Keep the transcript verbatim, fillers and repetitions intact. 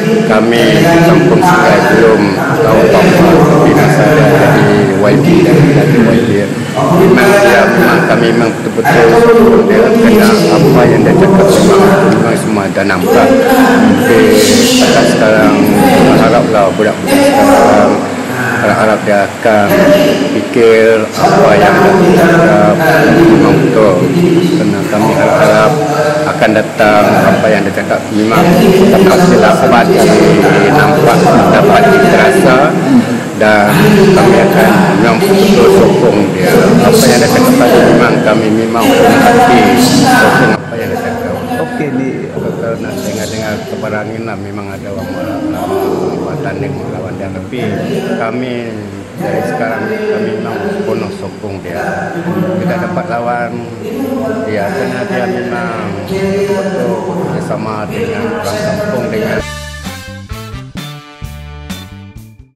kami di kampung Sungai belum tahu apa-apa pimpinan saya dari Y B Datuk Y B. Memang dia memang kami memang betul-betul sokong dia kerana apa yang dia cakap memang memang semua dah nampak. Jadi setakat sekarang haraplah budak-budak sekarang harap-harap dia akan fikir apa yang dia cakap memang betul. Kerana kami harap-harap akan datang apa yang dia cakap memang pasti dapat nampak, dapat terasa, dan kami akan memang betul sokong dia. Apa yang dia cakap tadi memang kami memang punya hati sokong apa yang dia cakap. Okey, ni kalau nak dengar-dengar kebaran ini lah, memang ada orang buat tanding melawan dia, tapi kami dari sekarang kami memang penuh sokong dia. Kita dapat lawan dia kerana dia memang betul bersama dengan orang kampung